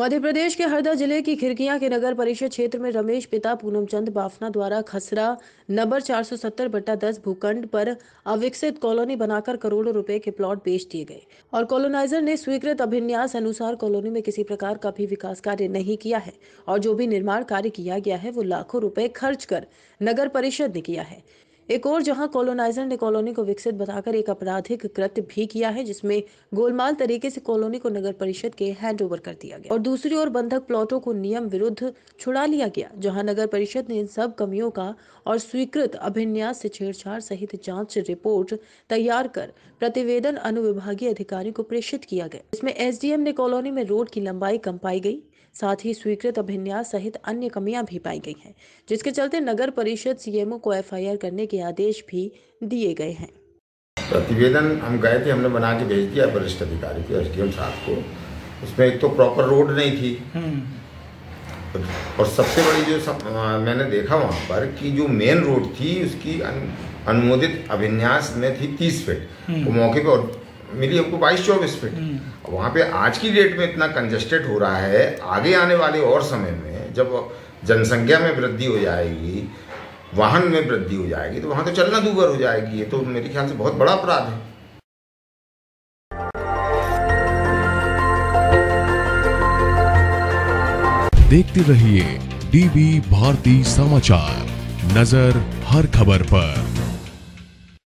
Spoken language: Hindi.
मध्य प्रदेश के हरदा जिले की खिरकियां के नगर परिषद क्षेत्र में रमेश पिता पूनमचंद बाफना द्वारा खसरा नंबर 470/10 भूखंड पर अविकसित कॉलोनी बनाकर करोड़ों रुपए के प्लॉट बेच दिए गए और कॉलोनाइजर ने स्वीकृत अभिन्यास अनुसार कॉलोनी में किसी प्रकार का भी विकास कार्य नहीं किया है और जो भी निर्माण कार्य किया गया है वो लाखों रुपए खर्च कर नगर परिषद ने किया है। एक और जहां कॉलोनाइजर ने कॉलोनी को विकसित बताकर एक आपराधिक कृत्य भी किया है जिसमें गोलमाल तरीके से कॉलोनी को नगर परिषद के हैंडओवर कर दिया गया और दूसरी ओर बंधक प्लॉटों को नियम विरुद्ध छुड़ा लिया गया, जहां नगर परिषद ने इन सब कमियों का और स्वीकृत अभिन्यास से छेड़छाड़ सहित जांच रिपोर्ट तैयार कर प्रतिवेदन अनुविभागीय अधिकारी को प्रेषित किया गया। इसमें एसडीएम ने कॉलोनी में रोड की लंबाई कम पाई गई, साथ ही स्वीकृत अभिन्यास सहित अन्य कमियां भी पाई गई हैं, जिसके चलते नगर परिषद सीएमओ को एफआईआर करने के आदेश भी दिए गए हैं। प्रतिवेदन हम गए थे, हमने बना के भेज दिया वरिष्ठ अधिकारी को, एसडीएम साहब को। उसमें एक तो प्रॉपर रोड नहीं थी और सबसे बड़ी जो मैंने देखा वहाँ पर कि जो मेन रोड थी उसकी अनुमोदित अभिन्यास में थी 30 फीट, वो मौके पर और मिली हमको 22-24 फीट। वहाँ पे आज की डेट में इतना कंजेस्टेड हो रहा है, आगे आने वाले और समय में जब जनसंख्या में वृद्धि हो जाएगी, वाहन में वृद्धि हो जाएगी, तो वहाँ तो चलना दूभर हो जाएगी। ये तो मेरे ख्याल से बहुत बड़ा अपराध है। देखते रहिए डीबी भारती समाचार, नजर हर खबर पर।